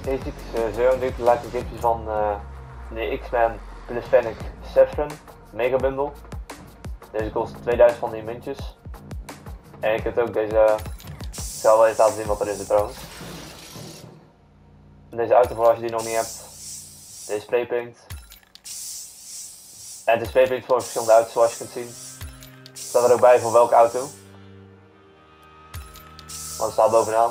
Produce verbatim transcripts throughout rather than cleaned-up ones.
Deze zevenendertig laat ik tipjes van uh, de X-Men plus Fennec Saffron Mega Bundle. Deze kost tweeduizend van die muntjes. En je kunt ook deze, ik zal wel eens laten zien wat er is trouwens. Deze auto voor als je die nog niet hebt. Deze spraypaint. En het is spraypaint voor verschillende auto's zoals je kunt zien. Er staat er ook bij voor welke auto. Want het staat bovenaan.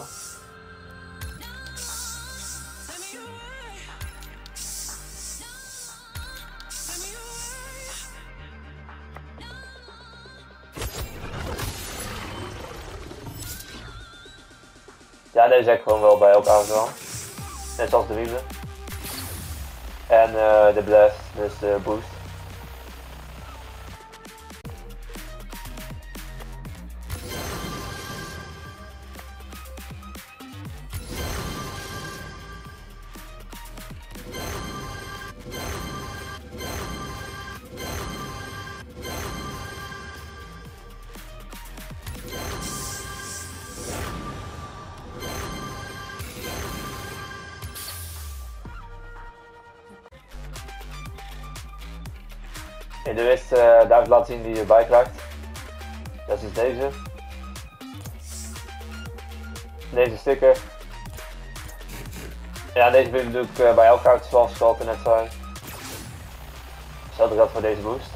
Ja, deze heb ik gewoon wel bij elke auto. Net zoals de wielen. En uh, de blast, dus de boost. In de wist uh, duidelijk laten zien die je erbij krijgt. Dat is deze. Deze sticker. Ja, deze beelden doe ik uh, bij elke auto zoals ik altijd net zei. Hetzelfde geldt voor deze boost.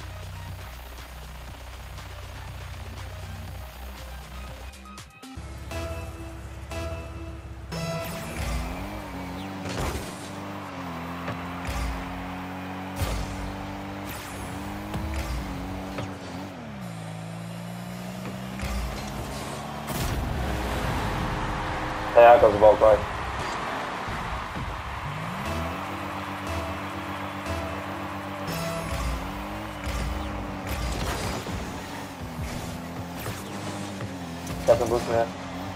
Ja, ik had de bal kwijt. Ik heb een boost meer.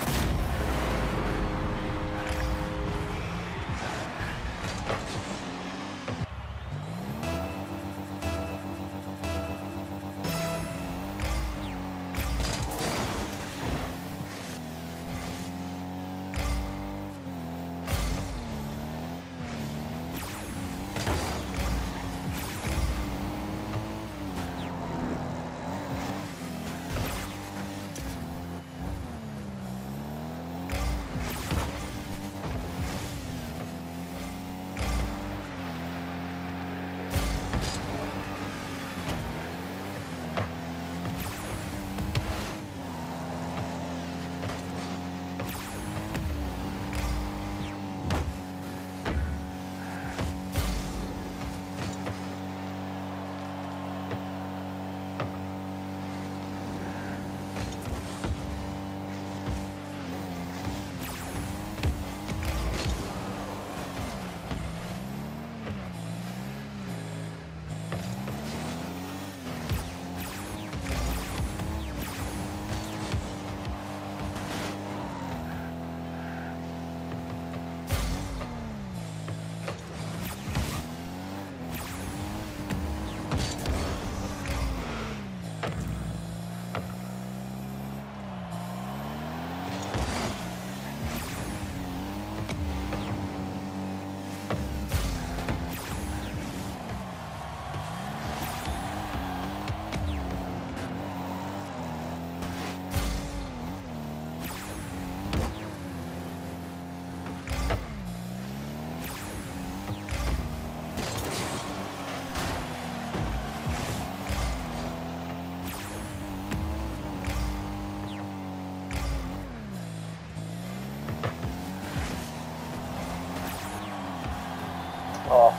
Oh.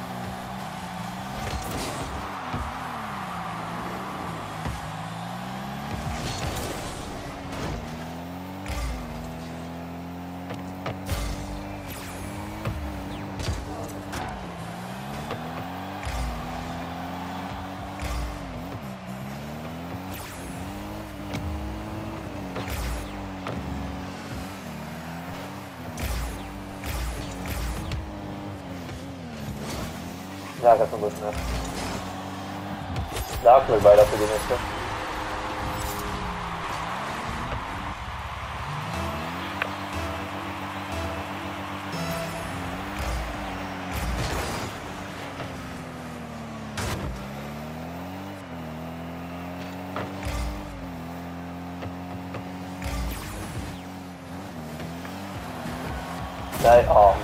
Ja, ik heb een boost meer. Daar geluk bij dat we die misten. Nee, oh.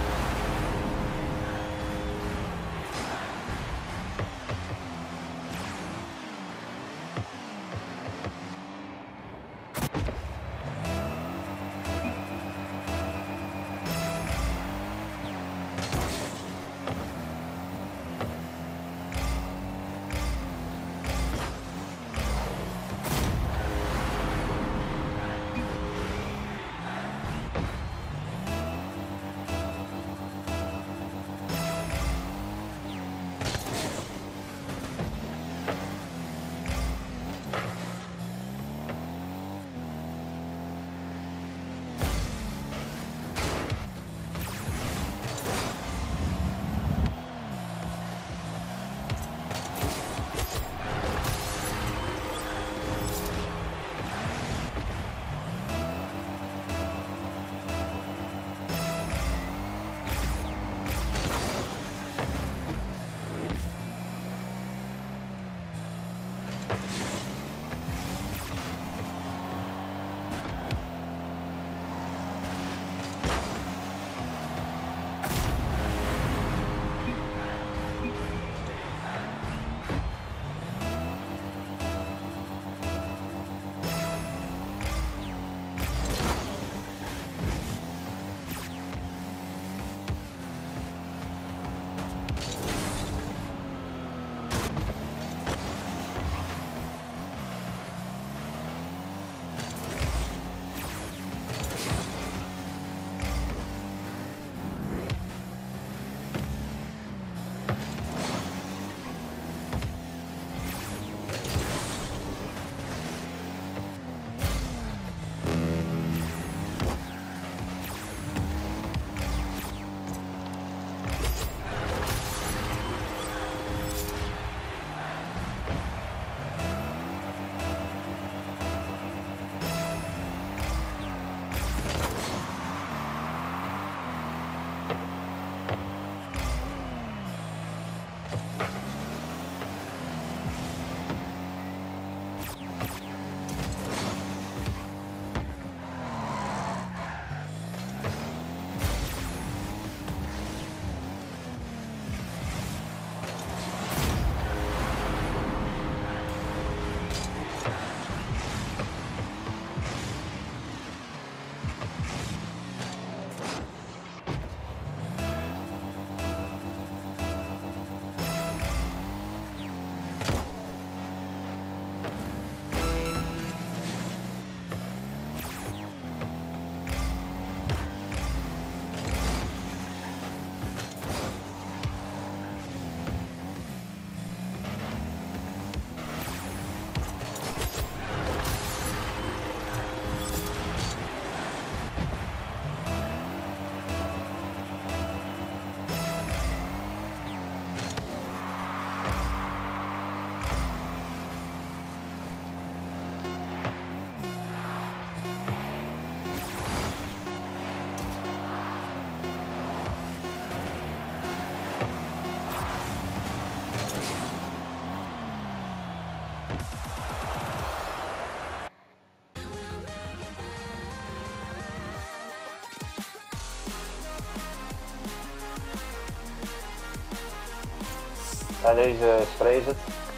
Ja, deze spray is het.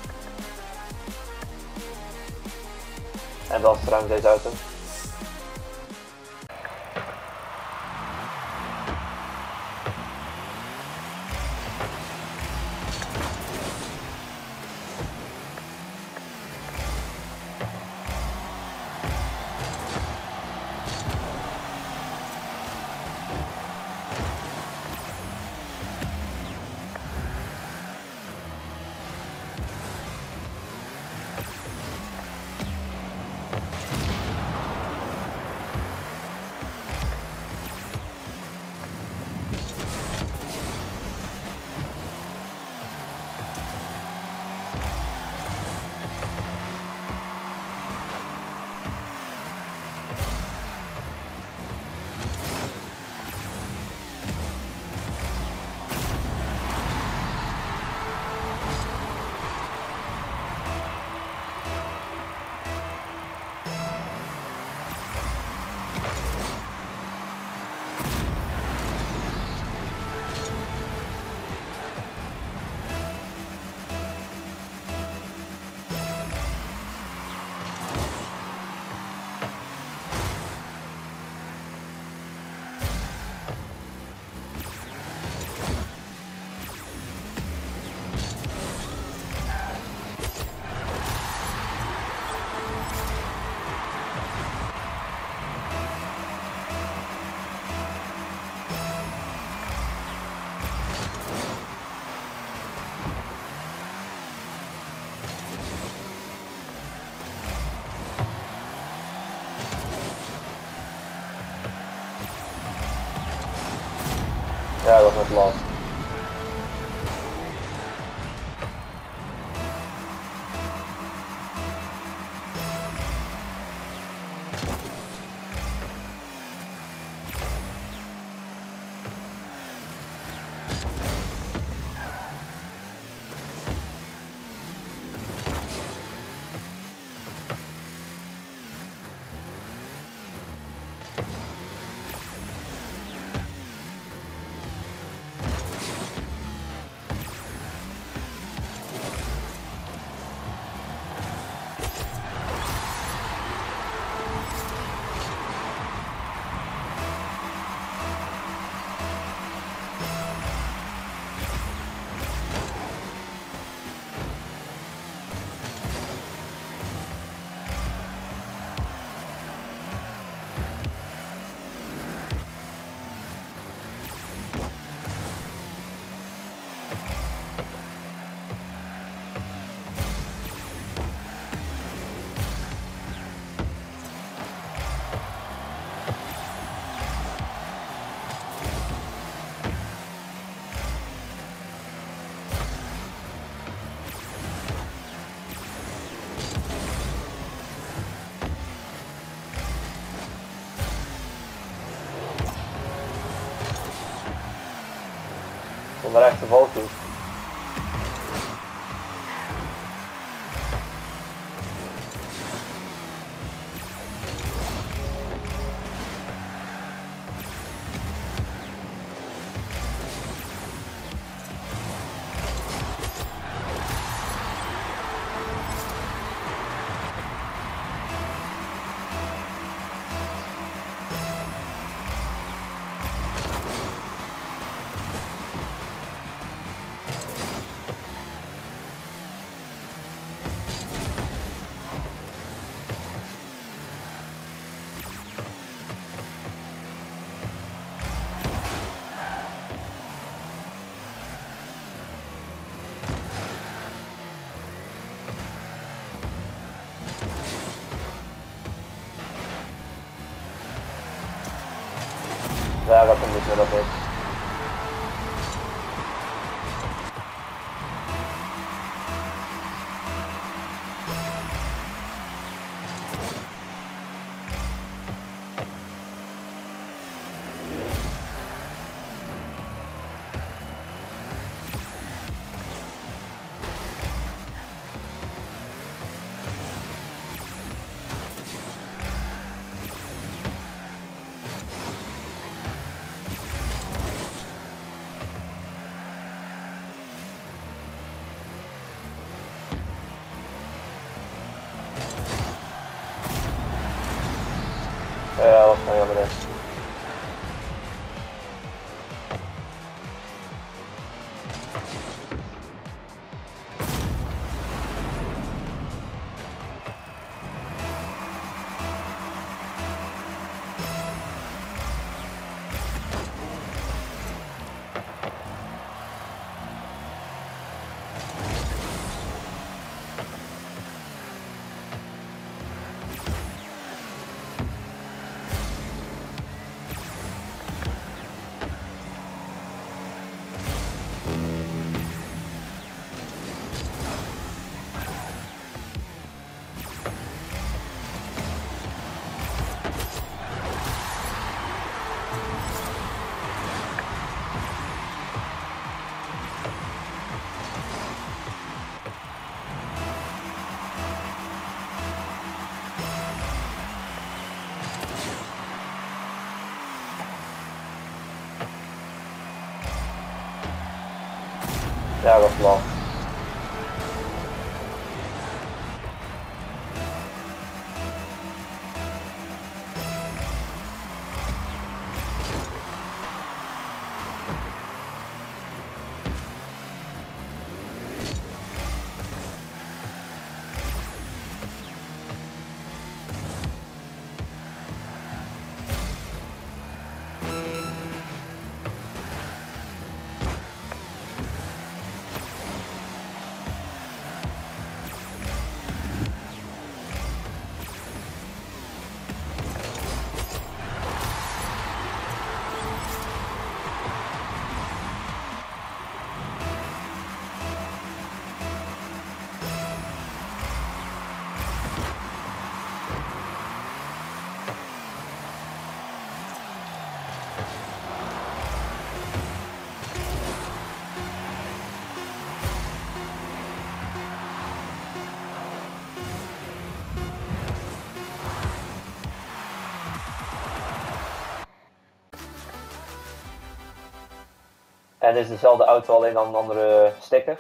En dat is trouwens deze auto. Ja, dat was net last. Van de rechter valkhoek. Ja, dat komt niet meer op is. Ja, dat was jammer. Ja, dat is last. En dit is dezelfde auto, alleen dan een andere sticker.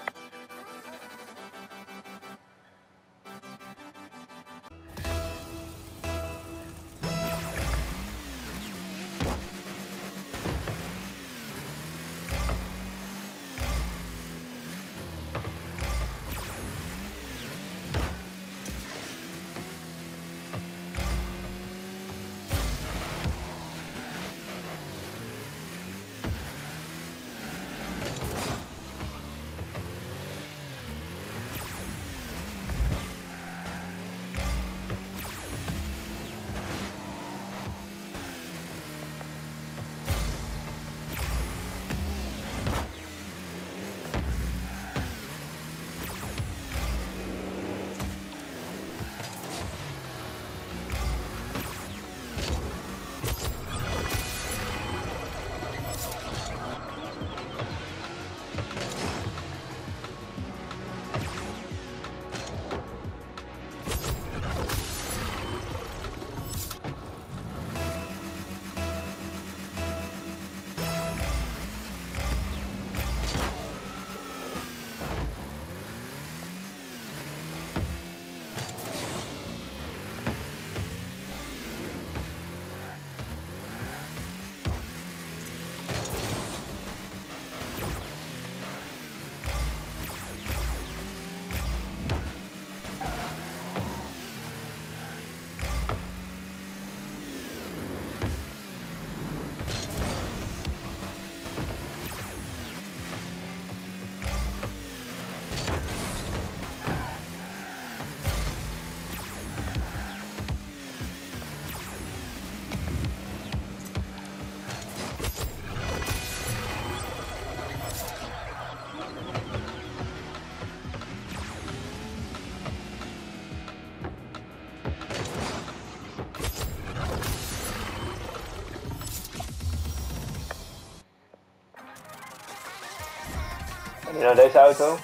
En nu naar deze auto.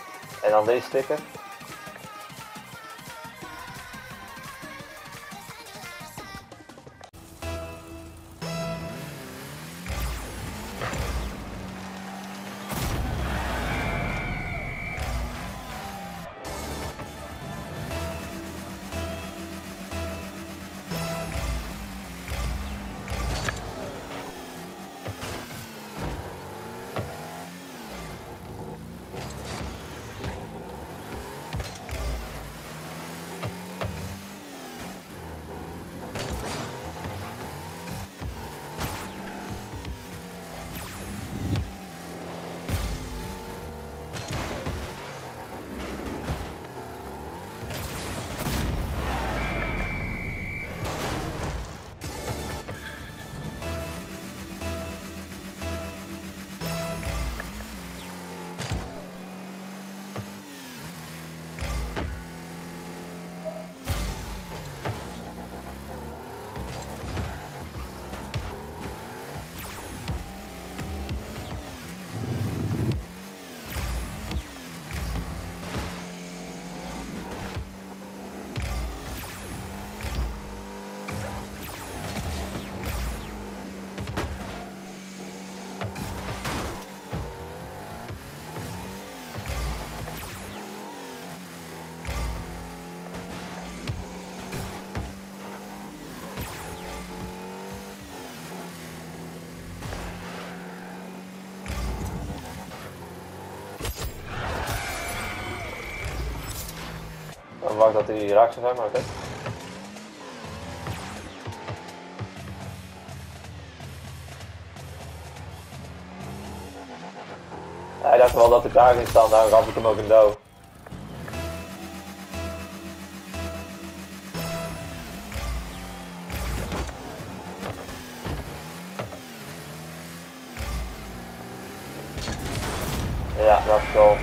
En dan deze sticker. Dan verwacht dat hij raak zou zijn, maar oké. Okay. Hij dacht wel dat ik daar ging staan, daarom gaf ik hem ook een dood. Ja, dat is wel.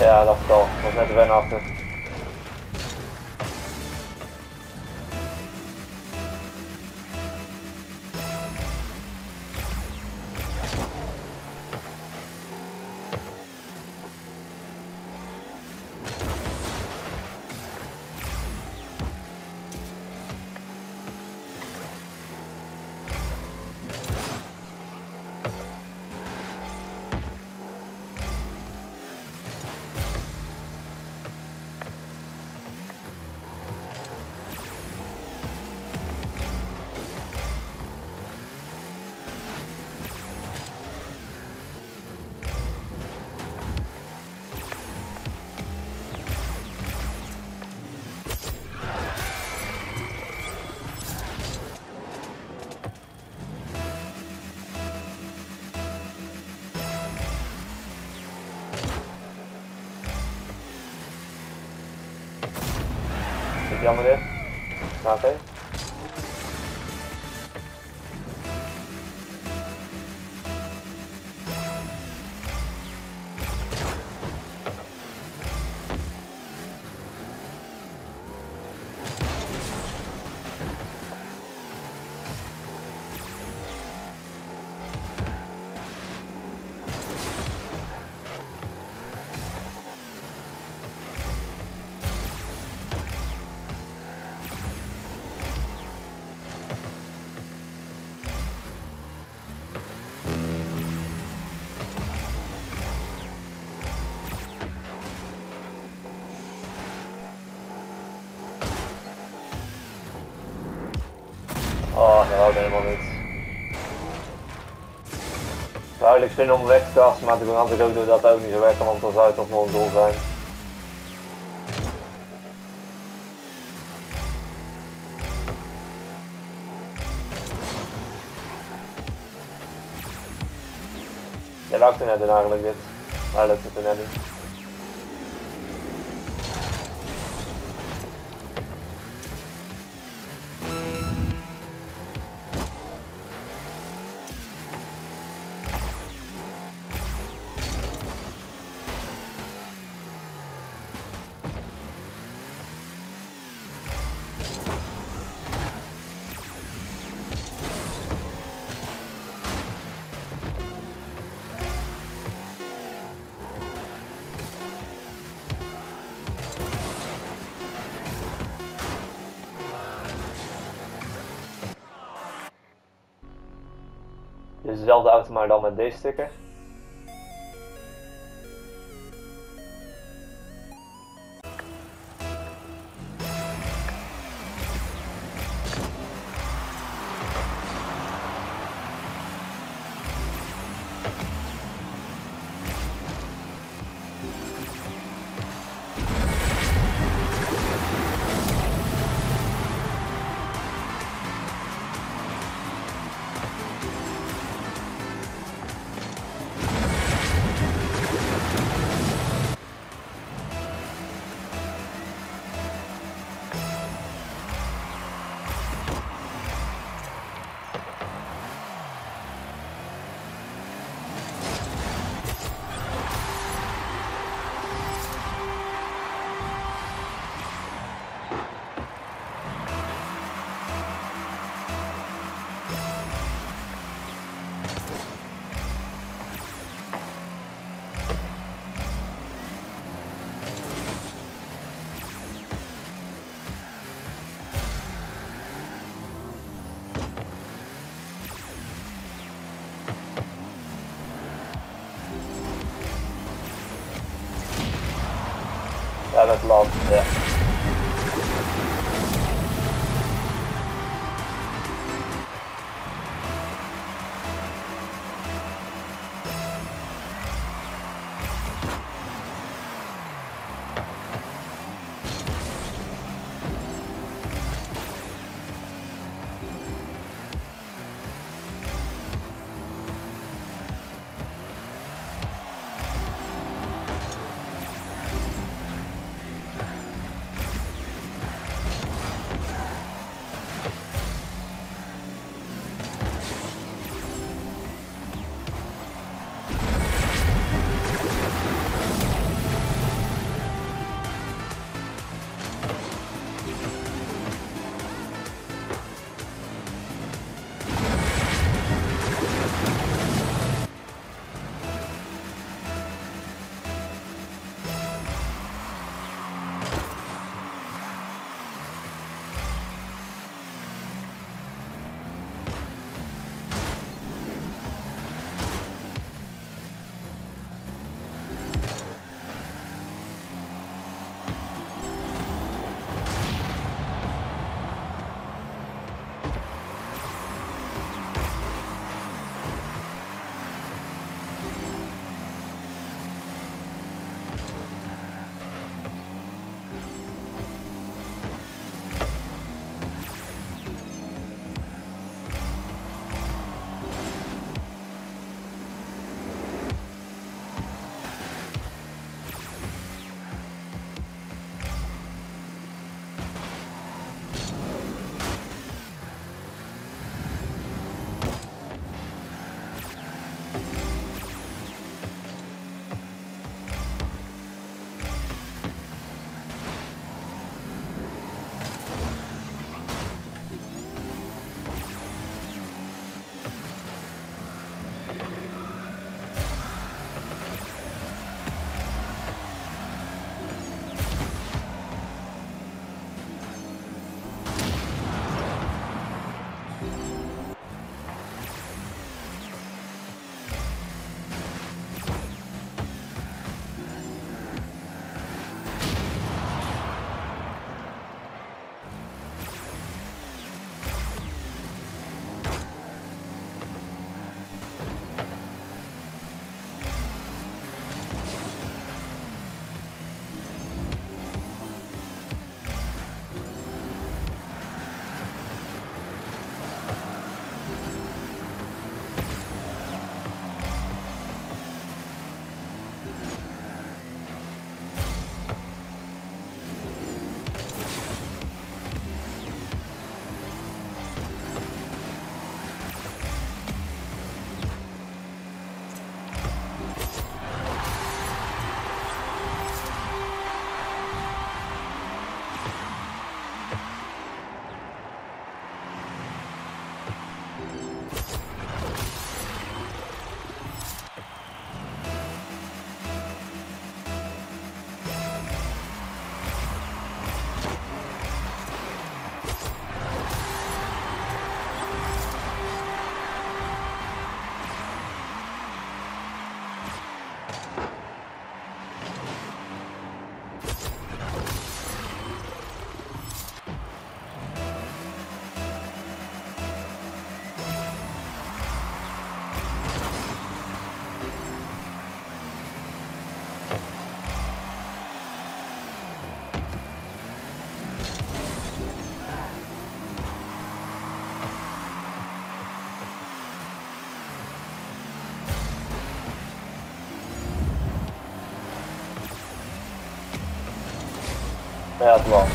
Ja, dacht ik al. Dat was net de wen achter. Jammer dit. Nou, oké. Okay. Oh, dat wou ik helemaal niet. Duidelijk zin om weg te kasten, maar toen had ik ook door dat ook niet zo werken, want dan zou het toch nog een doel zijn. Ja, dat ik er net in eigenlijk dit. Maar lukt het er net niet. Dit is dezelfde auto, maar dan met deze sticker. Ja, dat land, ja. Ja, het wel.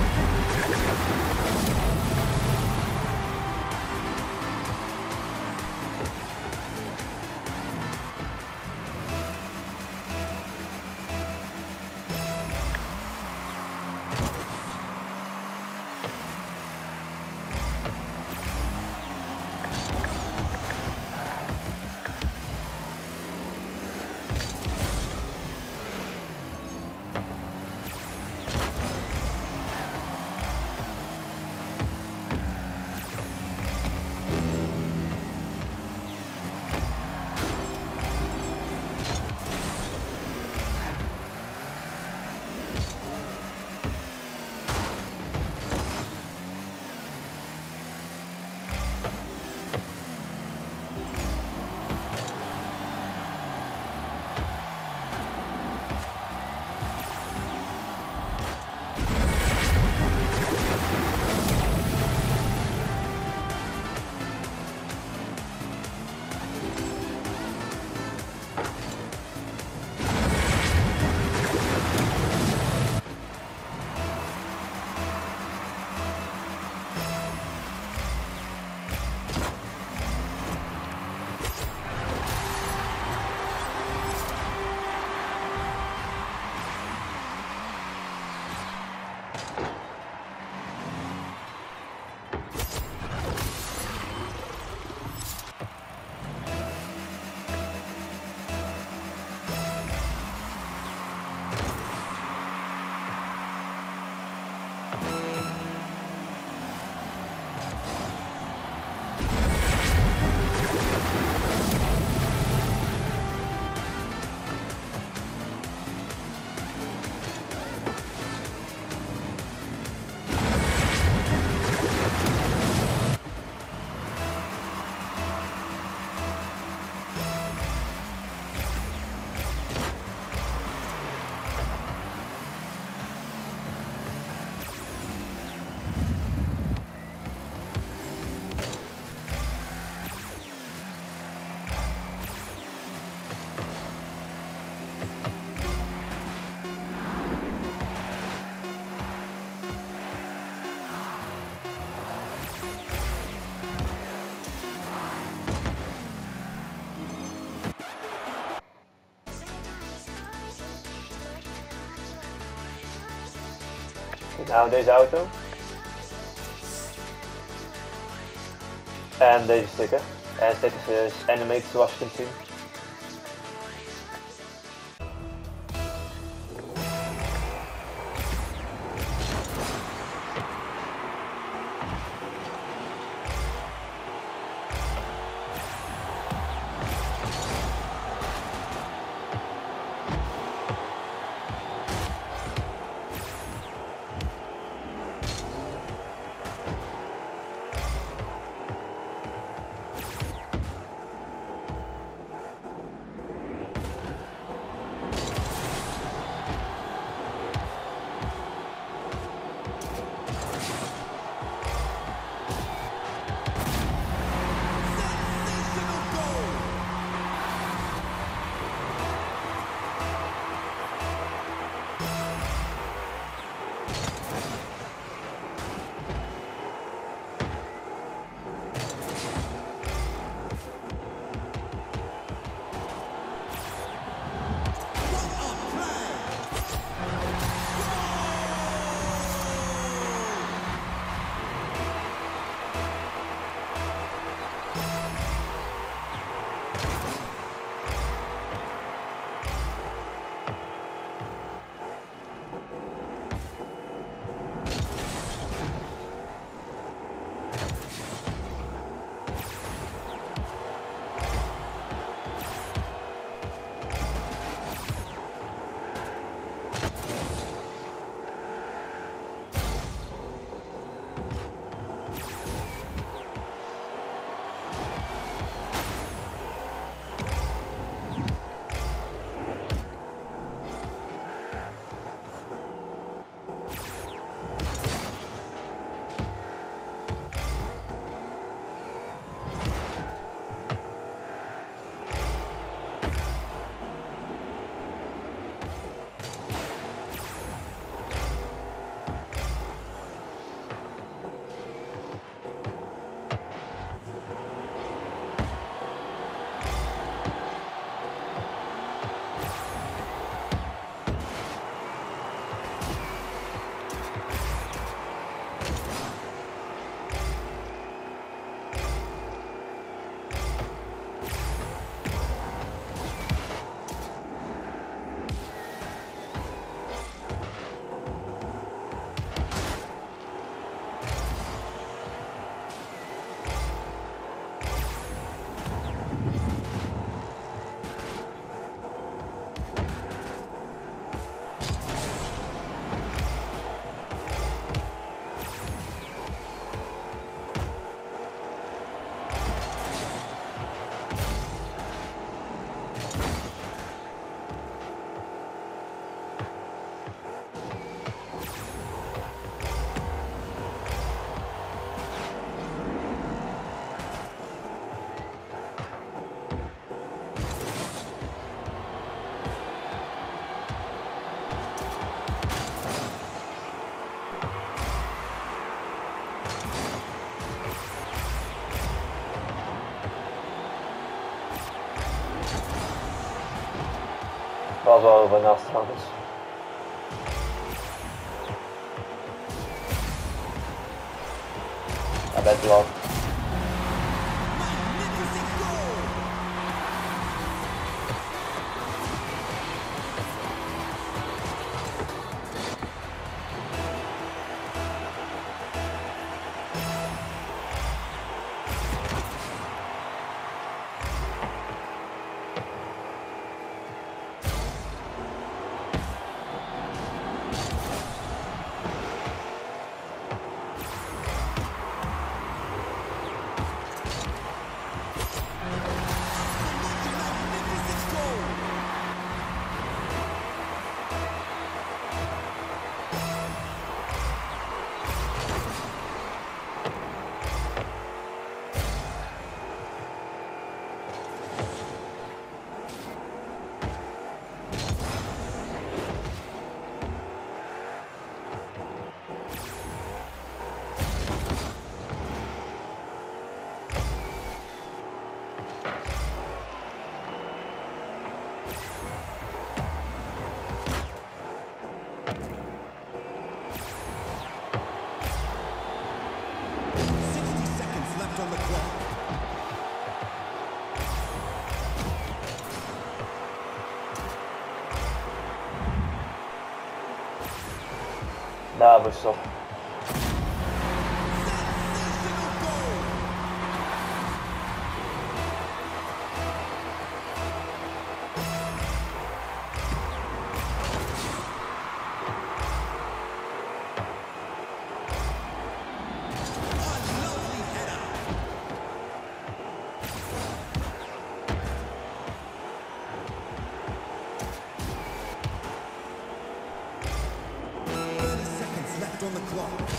Nou, deze auto. En deze sticker. En stickers is animated zoals je kunt zien. was wel over naast trouwens. Hij bent er wel. Daar was toch. On the clock.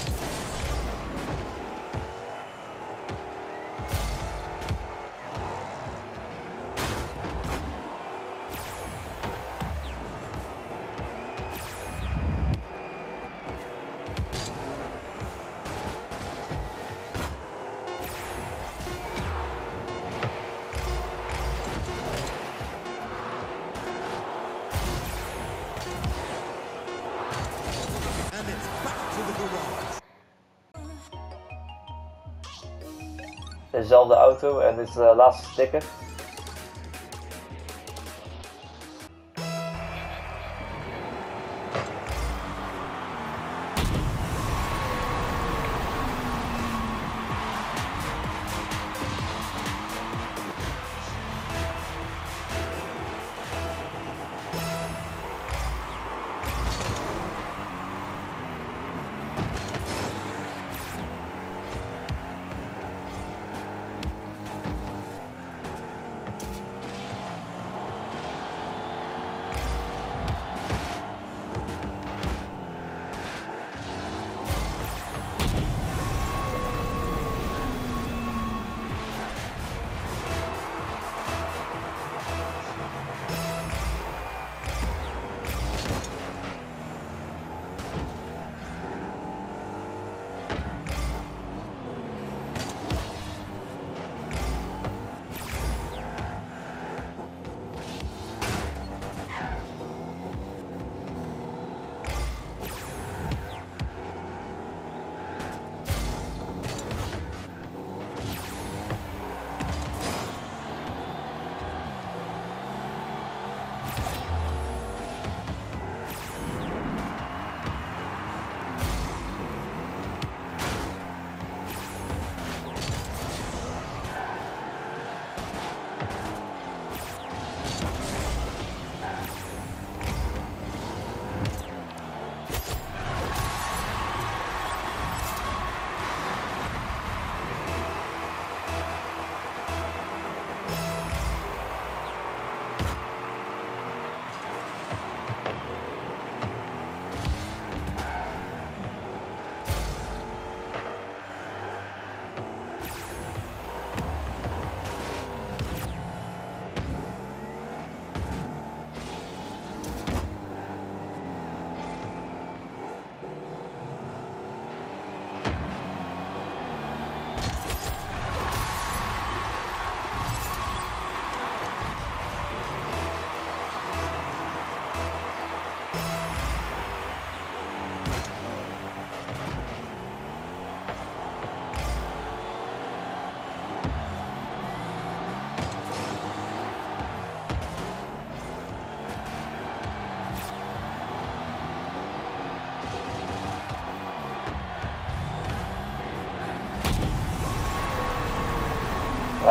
And it's back to the garage. Dezelfde auto en dit is de laatste sticker.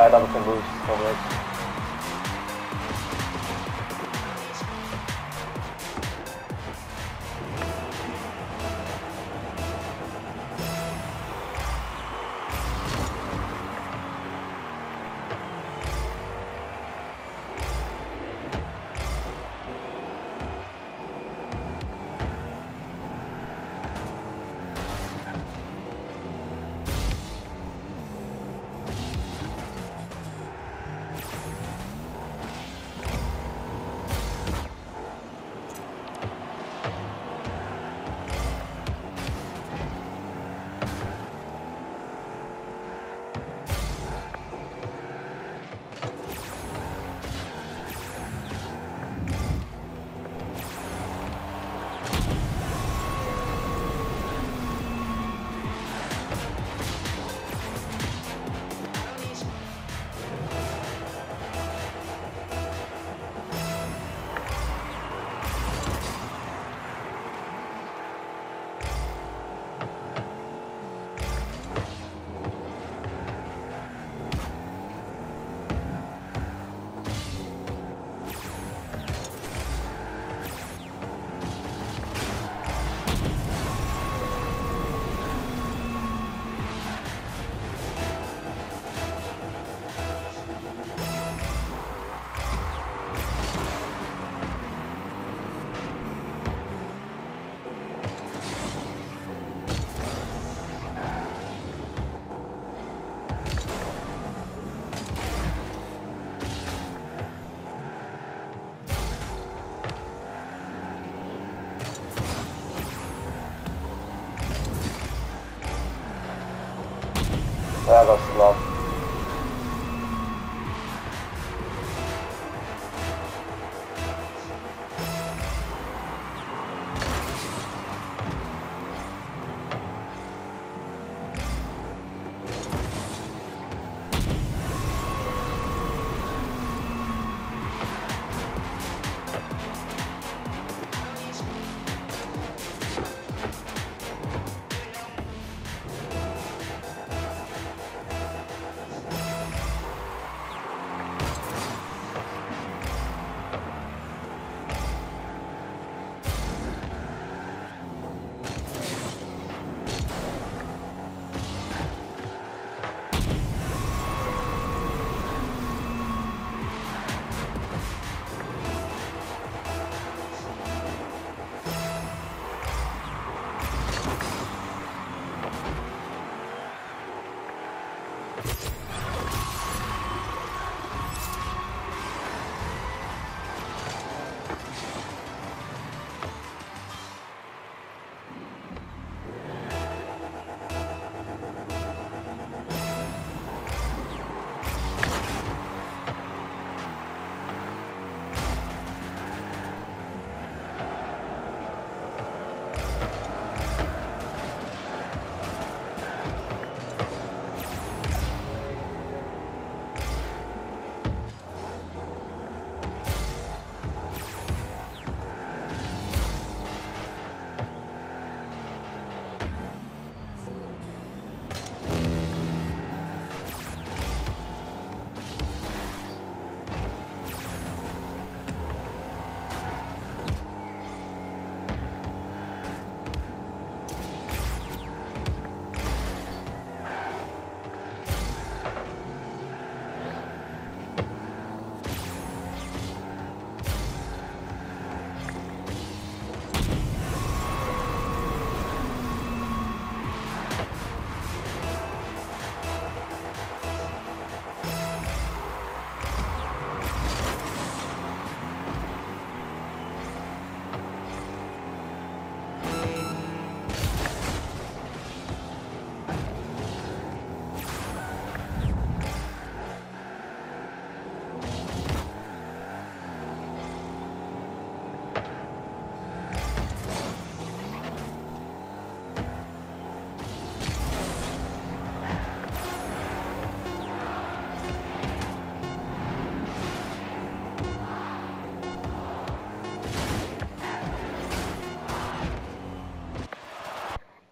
Ja, dat is geen boost, gewoon niks. Ja, dat is te laat.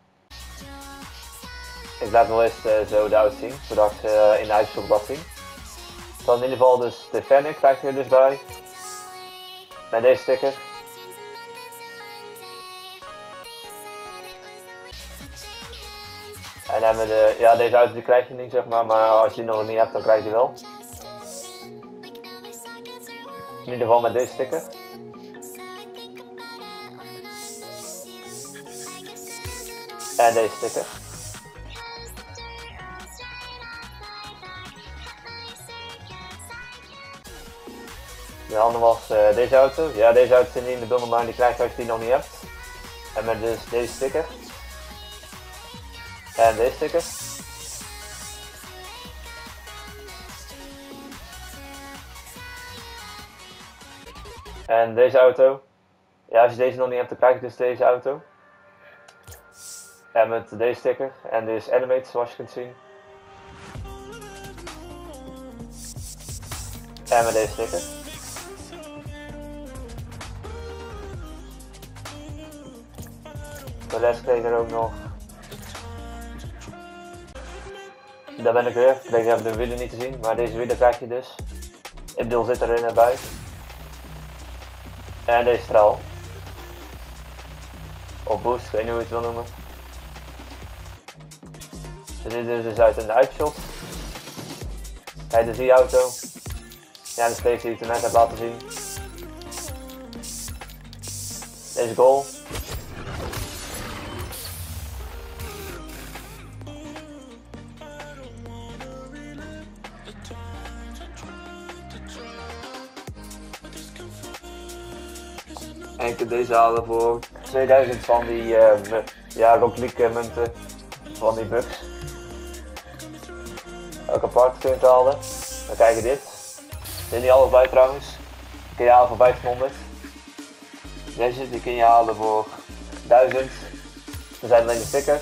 Ik laat nog eens uh, zo de auto zien, zodat ik uh, in de uitzoekblad zien. Dan in ieder geval dus de Fennec krijg je er dus bij. Met deze sticker. En dan hebben we de, ja deze auto die krijg je niet zeg maar, maar als je die nog niet hebt dan krijg je die wel. In ieder geval met deze sticker. En deze sticker. De andere was uh, deze auto. Ja, deze auto zit niet in de bundel, maar die krijg je als je die nog niet hebt. En met dus deze sticker. En deze sticker. En deze auto. Ja, als je deze nog niet hebt, dan krijg je dus deze auto. En met deze sticker. En dus animated zoals je kunt zien. En met deze sticker. De rest kreeg ik er ook nog. Daar ben ik weer. Ik kreeg even de wielen niet te zien, maar deze wielen krijg je dus. Ik bedoel zit erin en bij. En deze straal. Of boost, ik weet niet hoe je het wil noemen. Dit is dus uit een uitshot. Kijk, dus die auto. Ja, de steeds die ik er net heb laten zien. Deze goal. En ik heb deze halen voor tweeduizend van die uh, ja, Rocket League munten van die bugs. Ook apart kun je het halen. Dan krijg je dit. Er zit niet alles bij trouwens. Die kun je halen voor vijftienhonderd. Deze die kun je halen voor duizend. Er zijn alleen de stickers.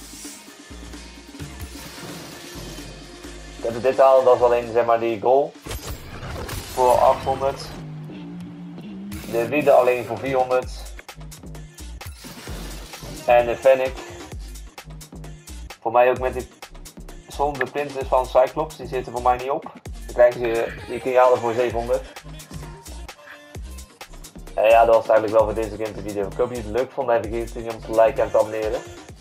Ik heb dit halen, dat is alleen zeg maar die goal. Voor achthonderd. De wielen alleen voor vierhonderd. En de Fennec. Voor mij ook met die zonder printers van Cyclops, die zitten voor mij niet op. Dan krijg je, die kun je halen voor zevenhonderd. En ja, dat was het eigenlijk wel voor deze gameplay video. Ik hoop dat jullie het leuk vonden. Even vergeten om te liken en te abonneren.